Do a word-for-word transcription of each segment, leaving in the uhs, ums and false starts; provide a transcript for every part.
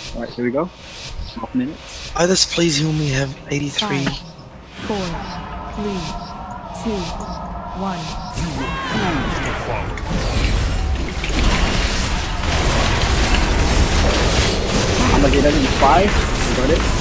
Alright, here we go. Half minutes. Others, please heal me. Have eighty-three. Five, four, three, two, one. I'm gonna get it in five. You got it.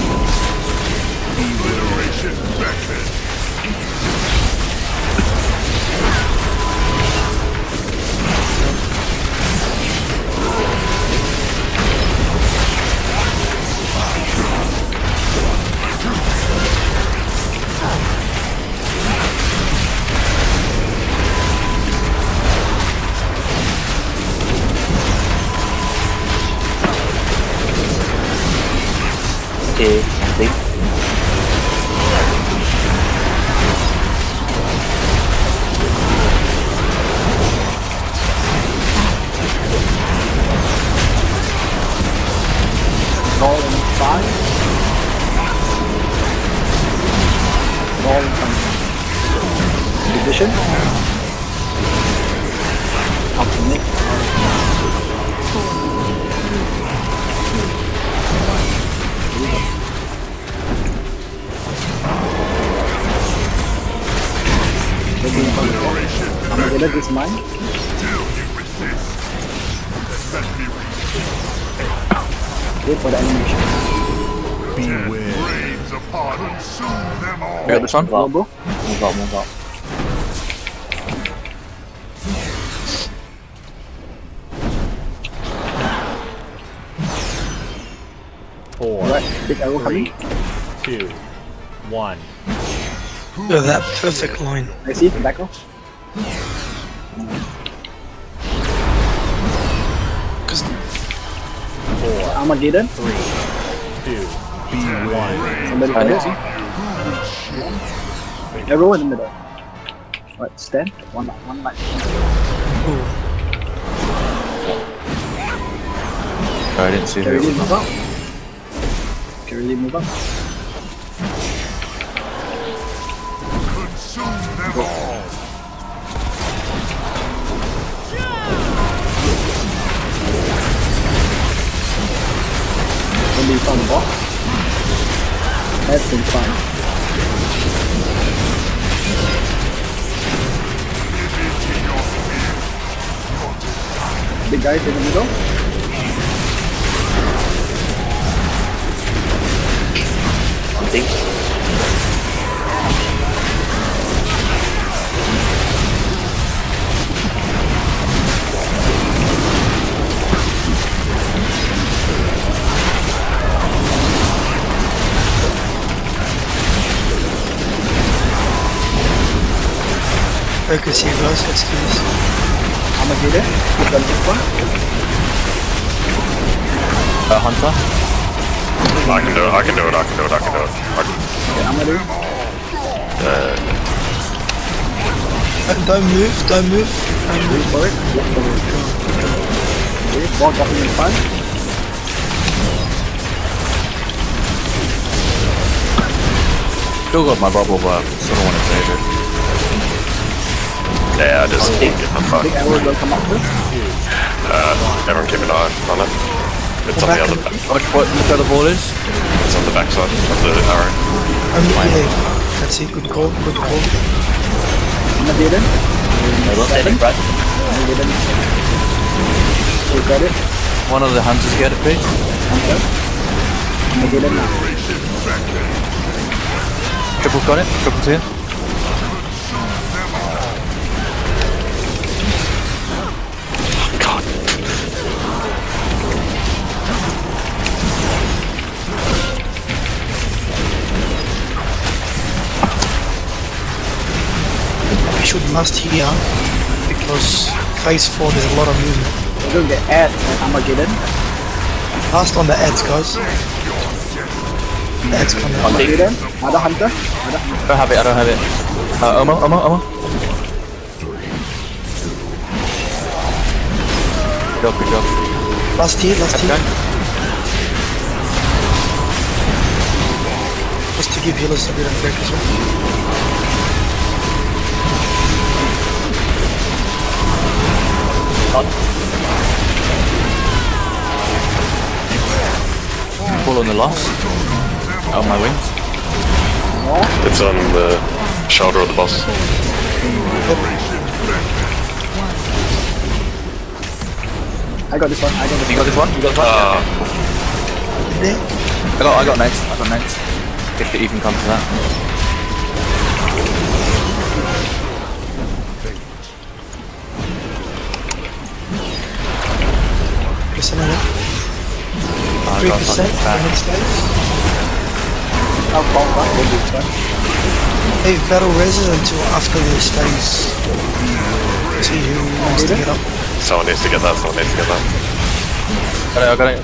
Okay, I think. All in five. All in five. Position. Up to Nick. I'm gonna get it this mine. Wait for the animation. I got this one. Go, bro. Move out, move out. Four, Alright, big arrow coming. two, one. Look at that perfect line. I see it, back off. Cause Four, Armageddon. three, two, one. Somebody I can know. see. Arrow in the middle. Alright, stand. One line, one line. ooh, I didn't see Can really who. move up. Can really move up. When we found the box. That's been fine. Big guys in the middle. Something. focus here, guys. Let's do this. Armageddon. We've done this one. Uh, Hunter. I can do it, I can do it, I can do it, I can do it. I can, Okay, Armageddon. uh, Don't, don't move. Don't move. Don't Wait move. for it. Wait for it. Okay, ball dropping in front. Still got my bubble, but still don't want to save it. yeah, I just get the fuck. Big arrow will come up with. Uh, everyone keep an eye on it. It's on the other back. Watch what look where the ball is. It's on the backside of the arrow. Um, yeah. That's it. Good call. Good call. Armageddon. I will save it, right? Armageddon. You got it. One of the hunters get it, please. Hunter. Armageddon now. Triple's got it. Triple's here. God. We should last here because phase four there's a lot of movement. We're going to get add and Armageddon. Last on the ads, guys. The ads coming. Armageddon. Another hunter. Another hunter. I don't have it. I don't have it. Uh, Omo, Omo, Omo. Good job. Good job. Last here. Last here. Okay. Just to give healers a bit of break as well. on the lost. Out of my wings. It's on the shoulder of the boss. I got this one. I got this You one. got this one? You got this one? Ah, There. I got I got next. I got next. If it even comes to that. Listen to that. Oh, I Three got percent. fucking Next phase. I'll fall back with this one. They've battle reses until after this phase. See who wants to get up. someone needs to get that, someone needs to get that. Got it, I got it.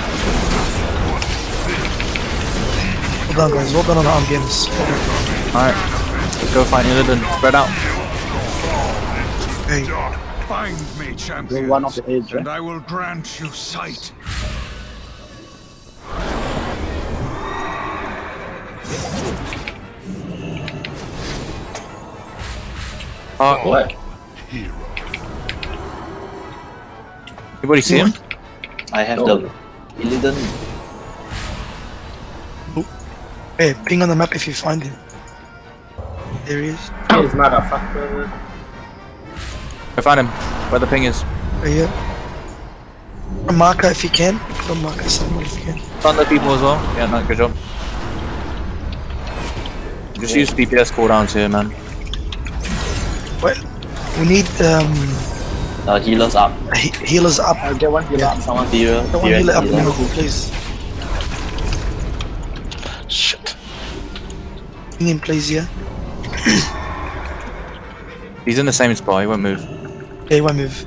Well done, guys. Well done on the arm games. Alright. Let's go find Illidan. Spread out. Hey, Find me, champion, Go one off the edge, and right? I will grant you sight. Oh, what? Anybody see him? I have the Illidan. hey, ping on the map if you find him. There he is. He's motherfucker. I found him. Where the ping is. Right here. A marker if you can. Put a marker somewhere if you can. Found the people as well. Yeah, no, good job. Just use D P S cooldowns here, man. What? We need um Uh, healers up. he healers up. I'll get one heal Yeah. up. Someone healer. Don't want healer, healer up healer. now, please. Shit. Ping him, please, yeah. He's in the same spot, he won't move. Yeah, one move.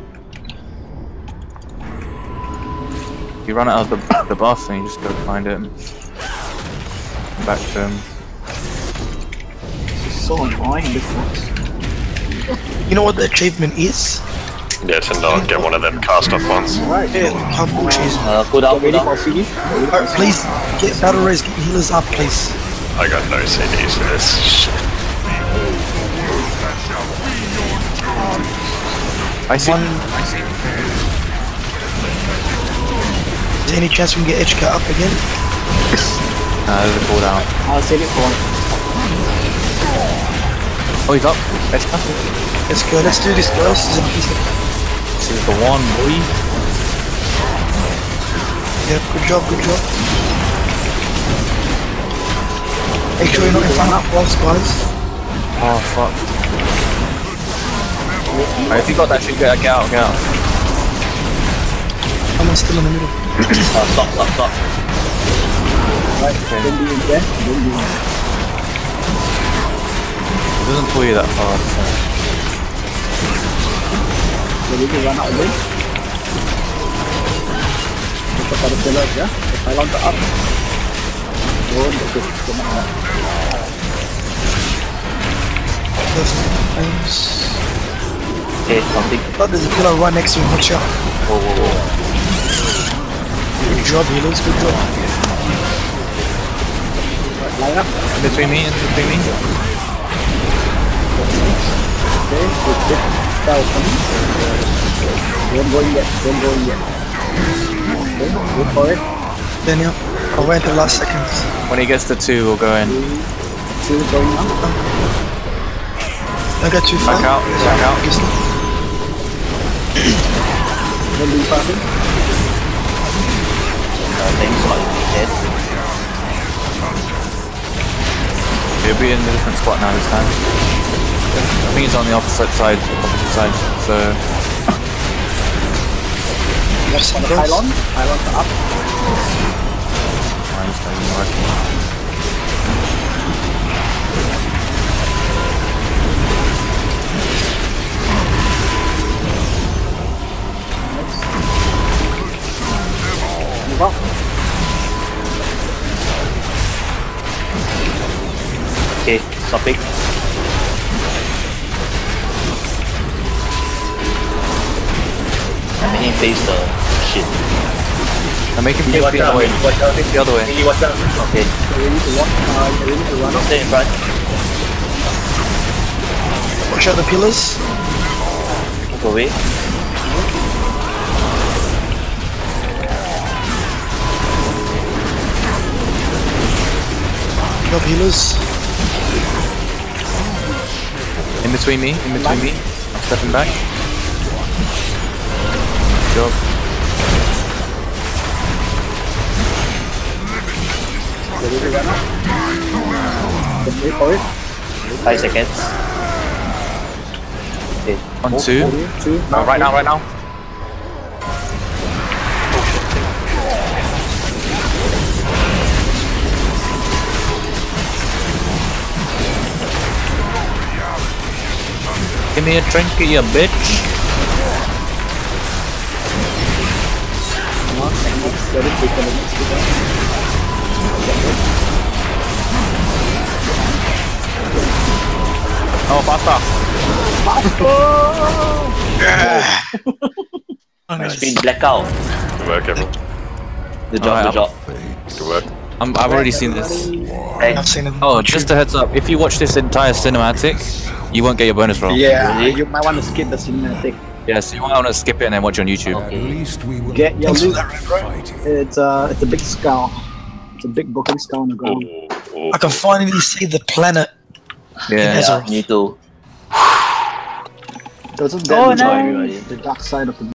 You run out of the, the buff and you just go find it and back to him. This is so annoying, this one. You know what the achievement is? Yeah, to not get one of them cast off ones. Alright, Yeah, how bullshit is it? Uh, cool down, cool ready down. for C D? Alright, please get battle race, get healers up, please. I got no C Ds for this. Shit. I see. One. Is there any chance we can get Edgecut up again? Nah, there's a cooldown. I'll save it for Oh, he's up. Let's go. Let's go, let's do this, girls. This is a piece of. This is the one, boy. Yeah, good job, good job. Make sure you're not in front of boss, guys. Oh, fuck. Alright, if you got that shit, get, get out, get out. Someone's still in the middle. Uh, stop, stop, stop. Right, don't be in there. Don't be in there. It doesn't pull you that far, so. Ready to run out again? Look for the pillars, yeah? The pylons are up. Don't look at them out. The flames. Okay, something. Oh, there's a pillar right next to him, watch out. Whoa, whoa, whoa. Good job, healers, good job. Line up. In between me, in between me. Okay, good, good. Spell coming. Don't go in yet. Don't go in yet. Okay, wait for it. Daniel, I'll wait until the last seconds. When he gets to two, we'll go in. Two going up. Don't go too far. Back out, back out. Don't be passing. Uh, thanks for dead. He'll be in a different spot now this time. I think he's on the opposite side, opposite side, so... Left on the pylon. Pylons are up. Mine's not even working. Move up. Okay, stopping. I'm making him face the shit. I make him face the other way. Face the other way. Okay, Ready to walk. Uh, ready to run up. stay in front. Watch out the pillars. Move away. up healers. In between me, in between me. I'm stepping back. Good job. Ready to run up? Wait for it. Five seconds. Okay. On Move, two. move. Two. No, right now, right now. Give me a trinket, you bitch. Come on, come on. Let it take a minute to go. Oh, faster. Oh, My nice. screen blackout. Good work, everyone. Good job, Alright, good job. Good work. I'm, I've already seen this. Hey, I've seen it. Oh, just a heads up. If you watch this entire cinematic, you won't get your bonus roll. Yeah, Really? you might want to skip the cinematic. Yes, you might want to skip it and then watch it on YouTube. At least we will Get your Thanks for loot. that, Red, bro. fighting. It's uh, it's a big skull. It's a big broken skull on the ground. Ooh, ooh. I can finally see the planet. Yeah. Yes. yeah, me too. Doesn't Oh, that nice. the dark side of the